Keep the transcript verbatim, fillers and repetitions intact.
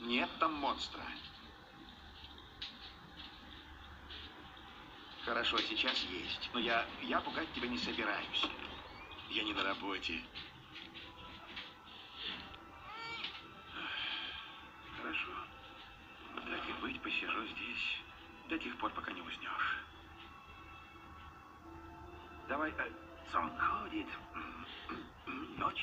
Нет там монстра. Хорошо, сейчас есть. Но я, я пугать тебя не собираюсь. Я не на работе. Хорошо. Так и быть, посижу здесь до тех пор, пока не уснешь. Давай, э, сон ходит, ночь.